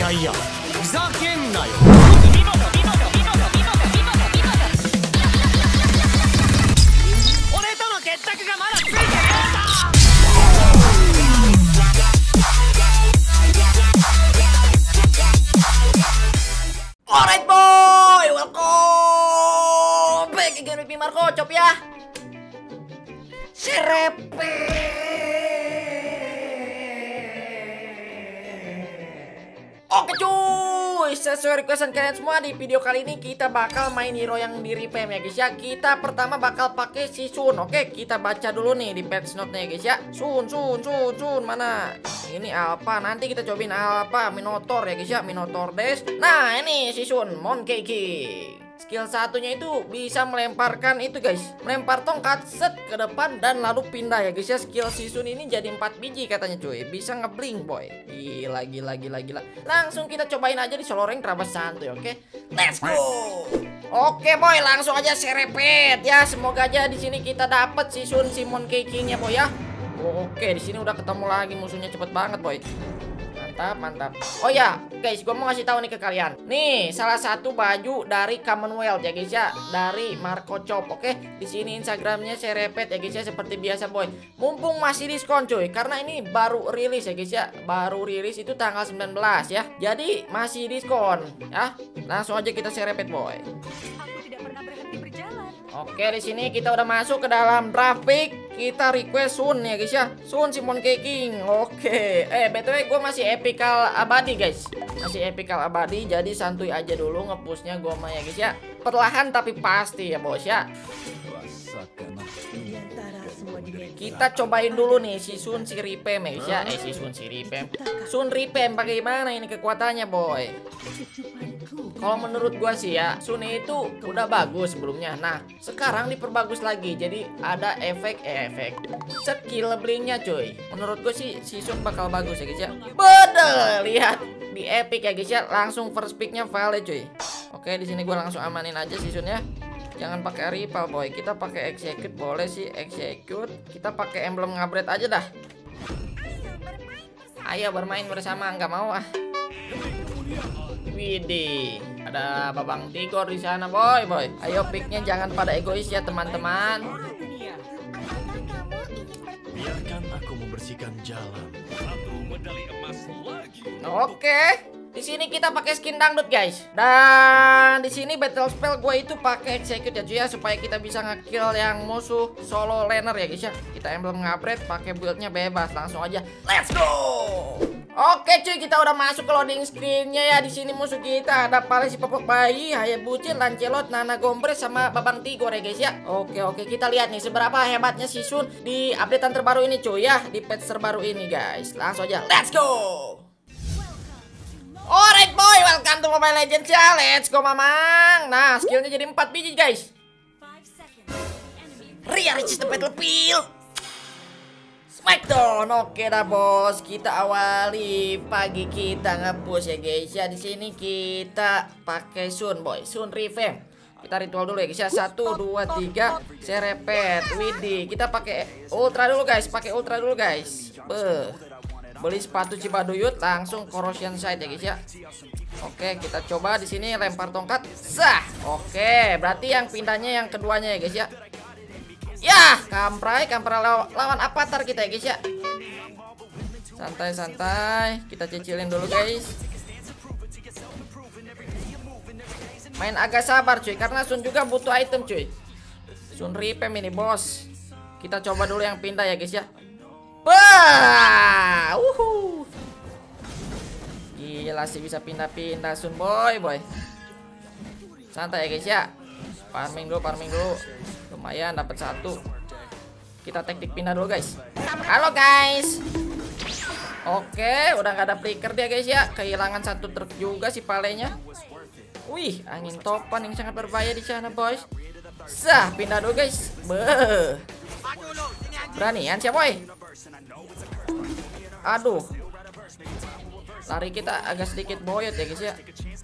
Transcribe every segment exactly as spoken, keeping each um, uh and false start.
やいやふざけんなよ。俺との決着がまだついてねえぞ。 Alright boy, welcome back again with me Marco, cop ya. Serepet. Oke cuy, sesuai requestan kalian semua, di video kali ini kita bakal main hero yang di revamp ya guys ya. Kita pertama bakal pakai si Sun. Oke, kita baca dulu nih di patch note-nya ya guys ya. Sun, Sun, Sun, Sun, mana? Ini apa? Nanti kita cobain apa? Minotaur ya guys ya, Minotaur Dash. Nah, ini si Sun, Monkey King. Skill satunya itu bisa melemparkan itu guys, melempar tongkat set ke depan dan lalu pindah ya guys ya. Skill si Sun ini jadi empat biji katanya cuy, bisa ngeblink boy. Gila gila gila gila. Langsung kita cobain aja di solo rank terabas santuy. Oke, let's go. Oke boy, langsung aja serepet ya. Semoga aja di sini kita dapat si Sun, si Monkey King-nya boy ya. Oke, di sini udah ketemu lagi musuhnya, cepet banget boy. Mantap, mantap. Oh ya, guys, gue mau ngasih tahu nih ke kalian. Nih, salah satu baju dari Commonwealth ya guys ya, dari Marco Chop. Oke, di sini Instagramnya serepet ya guys ya, seperti biasa boy. Mumpung masih diskon cuy, karena ini baru rilis ya guys ya, baru rilis itu tanggal sembilan belas ya. Jadi masih diskon ya. Langsung aja kita serepet boy. Aku tidak pernah berhenti berjalan. Oke, di sini kita udah masuk ke dalam draft pick. Kita request Sun ya guys ya, Sun si Monkey King. Oke, eh B T W gue masih epical abadi guys, masih epical abadi. Jadi santuy aja dulu ngepushnya gue mah ya guys ya, perlahan tapi pasti ya bos ya. Kita cobain dulu nih si Sun si revamp ya guys ya. Eh si Sun si revamp, Sun revamp bagaimana ini kekuatannya boy? Kalau menurut gua sih ya, Sun itu udah bagus sebelumnya. Nah, sekarang diperbagus lagi. Jadi ada efek eh, efek skill blinknya cuy. Menurut gua sih si Sun bakal bagus ya guys ya. Betul, lihat di epic ya guys ya. Langsung first picknya valid cuy. Oke, di sini gua langsung amanin aja si Sun ya. Jangan pakai rival boy. Kita pakai execute boleh sih, execute. Kita pakai emblem ngabret aja dah. Ayo bermain bersama, nggak mau ah. Widih, ada Babang Tigor di sana boy boy. Ayo picknya jangan pada egois ya teman-teman. Biarkan aku membersihkan jalan. Satu medali emas lagi. Oke, di sini kita pakai skin dangdut guys. Dan di sini battle spell gue itu pakai execute ya cuy ya, supaya kita bisa ngekill yang musuh solo laner ya guys ya. Kita emblem ngabret, pakai buildnya bebas, langsung aja. Let's go. Oke cuy, kita udah masuk ke loading screennya ya. Di sini musuh kita ada paling si popok bayi, Hayabusa, Lancelot, Nana Gombres sama Babang Tigor ya guys ya. Oke oke, kita lihat nih seberapa hebatnya si Sun di updatean terbaru ini cuy ya, di patch terbaru ini guys. Langsung aja, let's go. Alright boy, welcome to Mobile Legends ya. Let's go mamang. Nah, skillnya jadi empat biji guys. Ria Ricis the Battlefield Smackdown. Oke dah bos, kita awali pagi kita nge-push ya guys ya. Di sini kita pakai Sun boy, Sun revamp. Kita ritual dulu ya guys ya. Satu, dua, tiga, serepet. Widih, kita pakai ultra dulu guys, pakai ultra dulu guys. Beuh. Beli sepatu Cibaduyut, langsung corrosion side ya guys ya. Oke, kita coba di sini lempar tongkat. Sah. Oke, berarti yang pindahnya yang keduanya ya guys ya. Ya, kamprai, kamprai law lawan avatar kita ya guys ya. Santai-santai, kita cicilin dulu guys. Main agak sabar cuy, karena Sun juga butuh item cuy. Sun revamp ini bos. Kita coba dulu yang pindah ya guys ya. Wah, uhu. Gila sih bisa pindah-pindah Sun boy boy. Santai ya guys ya. Farming dulu, farming dulu. Lumayan dapat satu. Kita taktik pindah dulu guys. Halo guys. Oke, udah nggak ada flicker dia guys ya. Kehilangan satu truk juga si palenya. Wih, angin topan yang sangat berbahaya di sana boys. Sah, pindah dulu guys. Beuh. Beranian siapa boy? Aduh. Lari kita agak sedikit boyot ya guys ya.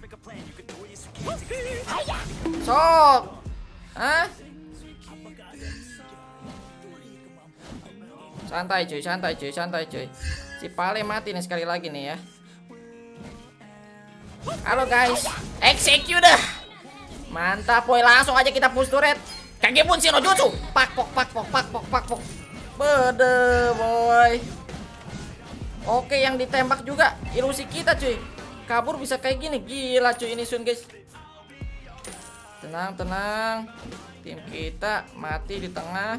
Sok. Hah? Santai cuy, santai cuy, santai cuy. Si Pale mati nih sekali lagi nih ya. Halo guys, execute dah. Mantap boy, langsung aja kita push turret. Kagebun no jutsu. Pak pok pak pok pak pok pak pok. Bede boy. Oke, yang ditembak juga ilusi kita cuy. Kabur bisa kayak gini, gila cuy ini Sun guys. Tenang tenang. Tim kita mati di tengah.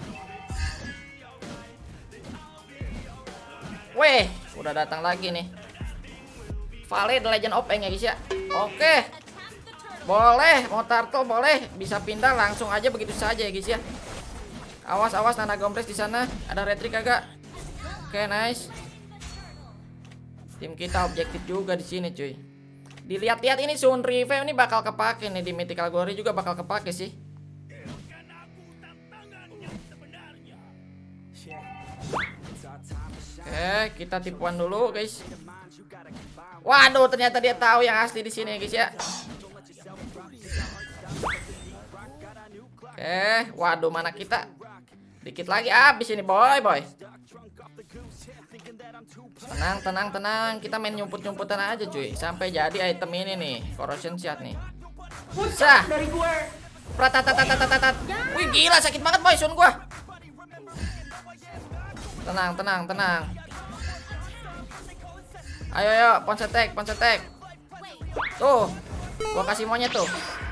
Weh, udah datang lagi nih. Vale The Legend of Aang ya guys ya. Oke. Boleh, mau turtle boleh, bisa pindah langsung aja begitu saja ya guys ya. Awas awas Nana Gompres di sana. Ada retrik kagak? Oke, nice. Tim kita objektif juga di sini cuy. Dilihat-lihat ini Sun Revamp ini bakal kepake nih di Mythical Glory juga bakal kepake sih. Oke, kita tipuan dulu guys. Waduh, ternyata dia tahu yang asli di sini guys ya. Oke, waduh mana kita? Dikit lagi habis ini boy boy. Tenang tenang tenang, kita main nyumput-nyumputan aja cuy sampai jadi item ini nih, corrosion shot nih. Sah. Dari gue. Pratatatatatatat. Wih gila sakit banget boy Sun gua. Tenang tenang tenang. Ayo ayo ponsetek ponsetek. Tuh, gua kasih monyet tuh.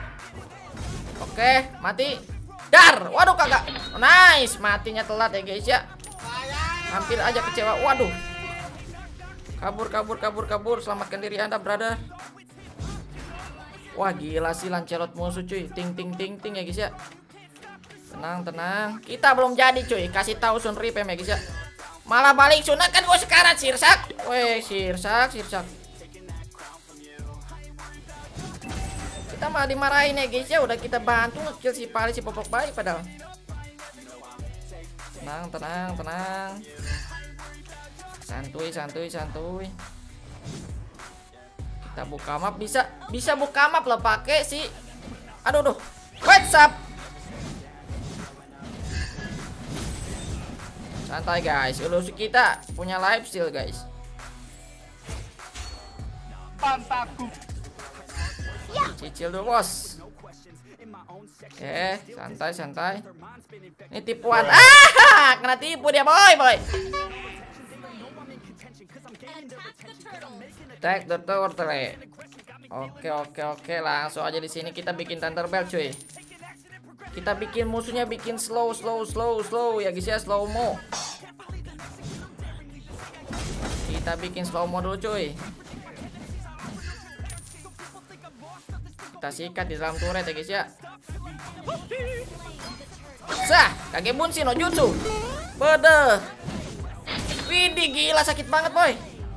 Oke, mati. Dar, waduh kagak. Nice, matinya telat ya guys ya. Hampir aja kecewa. Waduh. Kabur kabur kabur kabur, selamatkan diri Anda, brother. Wah, gila sih Lancelot musuh cuy. Ting ting ting ting ya guys ya. Tenang tenang. Kita belum jadi cuy. Kasih tahu Sun Revamp ya guys ya. Malah balik sunat kan gue sekarat sirsak. Weh, sirsak sirsak. Kita malah dimarahin ya guys ya. Udah kita bantu nge-kill si Pali si popok bayi padahal. Tenang tenang tenang. Santuy santuy santuy. Kita buka map, bisa bisa buka map loh pakai si. Aduh duh. What's up? Santai guys, ilusi kita punya life steal guys. Pantaku. Cicil dulu bos. Oke, santai santai. Ini tipuan. Ah, kena tipu dia boy boy. Take the turtle. Oke oke oke, langsung aja di sini kita bikin Thunderbelt cuy. Kita bikin musuhnya bikin slow slow slow slow ya guys ya, slow mo. Kita bikin slow mo dulu cuy. Kita sikat di dalam turret ya guys ya. Sah, Kagebun no jutsu. Bede. Widih gila sakit banget boy.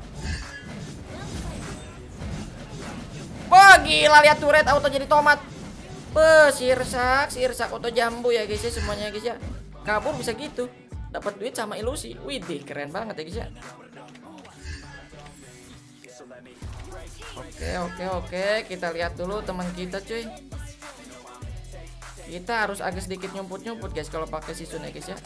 Wah gila, lihat turret auto jadi tomat. Beuh, sirsak, sirsak auto jambu ya guys ya semuanya guys ya. Kabur bisa gitu. Dapat duit sama ilusi. Widih, keren banget ya guys ya. Oke, oke, oke. Kita lihat dulu teman kita cuy. Kita harus agak sedikit nyumput-nyumput guys kalau pakai si Sun ya guys ya.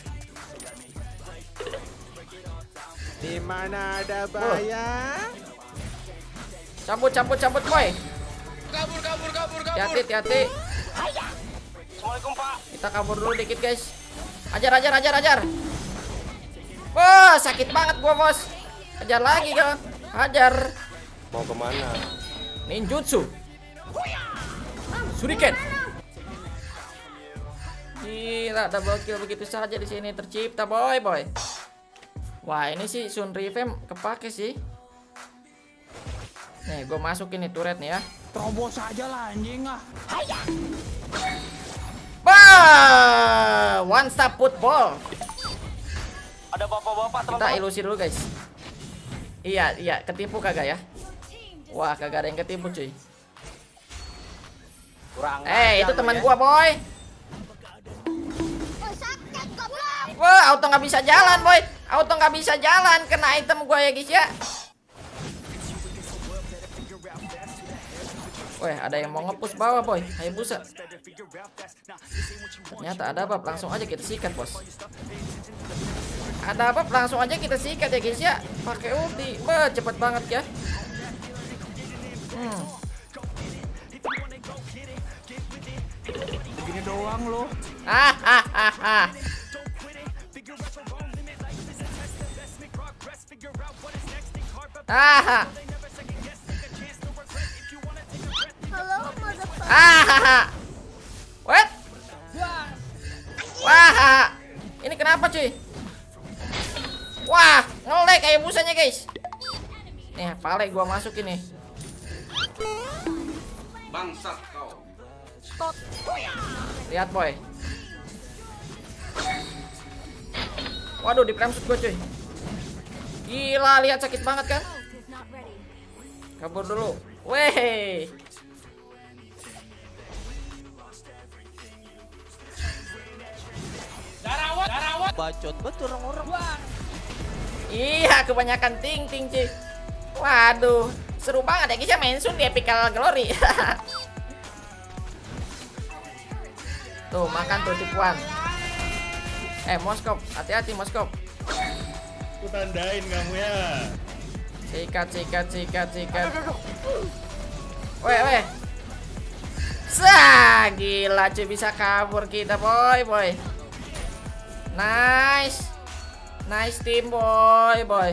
Di mana ada bahaya? Cabut, cabut, cabut boy. Kabur, kabur, kabur, kabur. Hati-hati, hati. Assalamualaikum Pak. Kita kabur dulu dikit guys. Ajar, ajar, ajar, ajar. Wah, sakit banget gua bos. Ajar lagi kan. Ajar. Mau kemana? Ninjutsu. Shuriken. Gila, double kill begitu saja di sini tercipta boy boy. Wah, ini sih Sun Revamp kepake sih. Nih, gue masukin nih turret nih ya. Terobos aja lah anjing ah. Bah, one stop football. Ada bapak-bapak Kita ilusi dulu guys. Iya, iya, ketipu kagak ya? Wah, kagak ada yang ketipu cuy. Kurang. Eh, itu teman gua boy. Wah, auto nggak bisa jalan boy. Auto nggak bisa jalan, kena item gua ya guys ya. Weh, ada yang mau ngepush bawah boy. Ayo busa. Ternyata ada bab, langsung aja kita sikat bos. Ada bab, langsung aja kita sikat ya guys ya. Pakai ulti, bah cepet banget ya. Hmm. doang lo. Ah, ah, ah, ah. Ah, ah, what? Wah, ini kenapa cuy? Wah, nge-lag kayak busanya guys. Nih, pale gua masukin nih. Bangsat kau. Lihat boy. Waduh, di shoot gua cuy. Gila, lihat sakit banget kan? Kabur dulu. Weh. Darawat, darawat. Bacot betul orang-orang. Iya, kebanyakan ting ting cuy. Waduh, seru banget ya guys ya main Sun di Epical Glory. Tuh, makan tuh tipuan. Eh, Moskop, hati-hati Moskop. Aku tandain kamu ya. Sikat, sikat, sikat, sikat. Weh, weh. Sah, gila cuy bisa kabur kita boy, boy. Nice. Nice team boy, boy.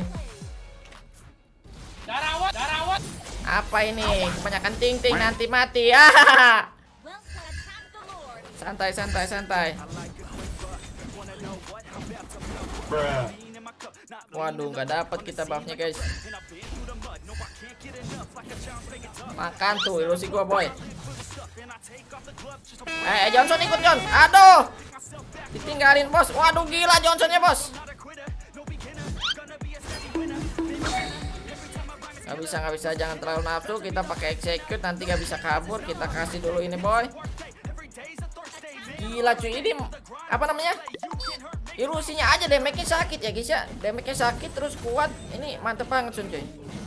Darawat, darawat. Apa ini? Kebanyakan ting ting nanti mati. Ah. Santai, santai, santai. Waduh, nggak dapat kita buffnya guys. Makan tuh ilusi gua boy. Eh, Johnson ikut John. Aduh, ditinggalin bos. Waduh, gila Johnsonnya bos. Gak bisa, gak bisa, jangan terlalu nafsu. Kita pakai execute, nanti gak bisa kabur. Kita kasih dulu ini boy. Gila cuy, ini apa namanya? Ilusinya aja damage-nya sakit ya guys ya. Damage-nya sakit terus kuat. Ini mantep banget Sun cuy.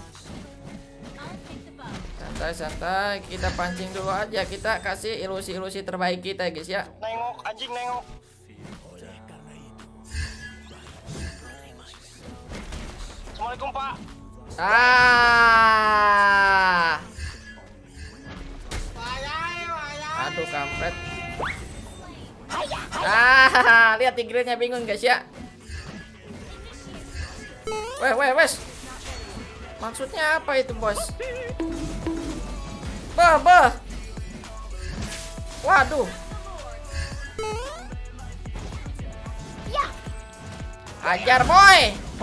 Santai-santai, kita pancing dulu aja. Kita kasih ilusi-ilusi terbaik kita ya guys ya. Nengok, anjing nengok. Assalamualaikum Pak. Ah. Aduh kampret. Ah, lihat tigrenya bingung guys ya. Weh, weh, wes. Maksudnya apa itu, bos? Bah, bah. Waduh. Ajar, boy.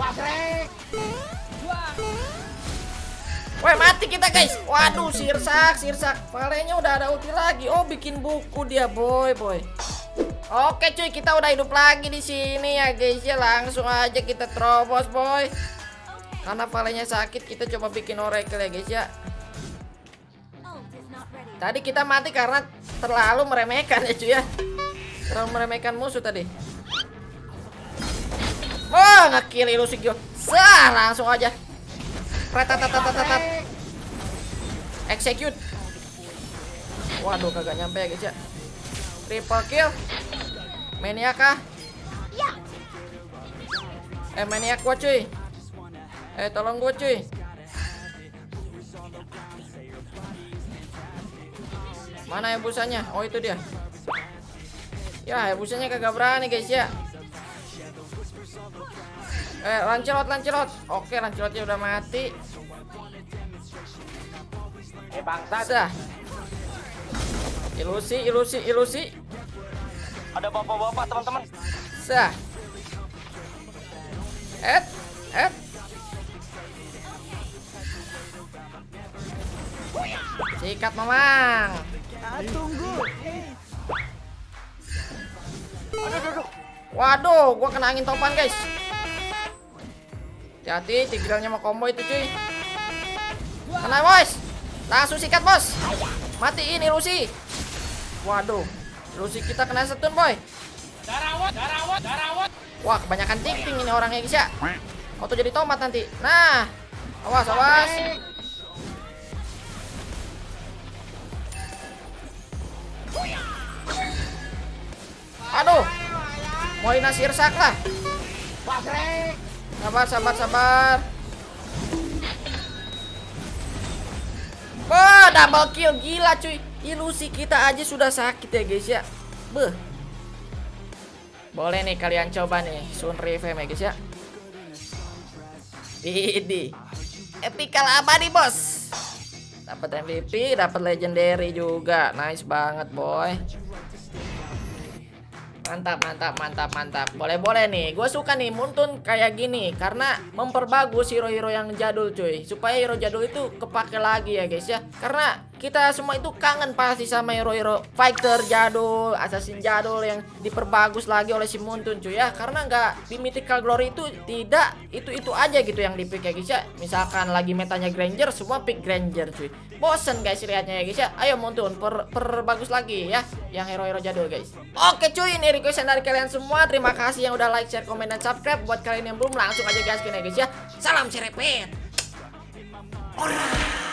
Woi, mati kita guys. Waduh, sirsak, sirsak. Palenya udah ada ulti lagi. Oh, bikin buku dia, boy, boy. Oke cuy, kita udah hidup lagi di sini ya guys ya. Langsung aja kita terobos boy. Karena palenya sakit, kita coba bikin oracle ya guys ya. Tadi kita mati karena terlalu meremehkan ya cuy ya. Terlalu meremehkan musuh tadi. Oh, ngekill ilusi gue. Sah, langsung aja. Ratatatatatatat. Execute. Waduh, kagak nyampe ya guys ya. Triple kill. Maniak kah? Eh, maniak gua cuy. Eh, tolong gua cuy. Mana ya busanya? Oh, itu dia. Ya, ya busanya kagak berani guys ya. Eh, Lancelot, Lancelot. Oke, Lancelotnya udah mati. Eh bangsat. Sah. Ilusi, ilusi, ilusi. Ada bapak-bapak teman-teman. Sah. Et, et. Sikat mamang. Tunggu. Waduh, gua kena angin topan guys. Hati-hati, tigrealnya mau combo itu cuy. Kena bos. Langsung sikat bos. Matiin ilusi. Waduh, ilusi kita kena stun boy. Darawat, darawat, darawat. Wah, kebanyakan ting-ting ini orangnya guys ya. Auto jadi tomat nanti. Nah, awas, awas. Aduh, mau nasir sak lah. Sabar, sabar, sabar. Wah, double kill, gila cuy. Ilusi kita aja sudah sakit ya guys ya. Beuh. Boleh nih kalian coba nih Sun Revamp ya guys ya. Ini epical abadi bos. Dapat M V P, dapat legendary juga. Nice banget boy. Mantap, mantap, mantap, mantap. Boleh-boleh nih. Gue suka nih Muntun kayak gini karena memperbagus hero-hero yang jadul cuy. Supaya hero jadul itu kepake lagi ya guys ya. Karena kita semua itu kangen pasti sama hero-hero fighter jadul, assassin jadul yang diperbagus lagi oleh si Muntun cuy ya. Karena nggak di Mythical Glory itu tidak itu-itu aja gitu yang di pick ya guys ya. Misalkan lagi metanya Granger, semua pick Granger cuy. Bosen guys lihatnya ya guys ya. Ayo Muntun per perbagus lagi ya yang hero-hero jadul guys. Oke cuy, ini requestan dari kalian semua. Terima kasih yang udah like, share, komen, dan subscribe. Buat kalian yang belum, langsung aja gaskin ya guys ya. Salam serepet. Ora.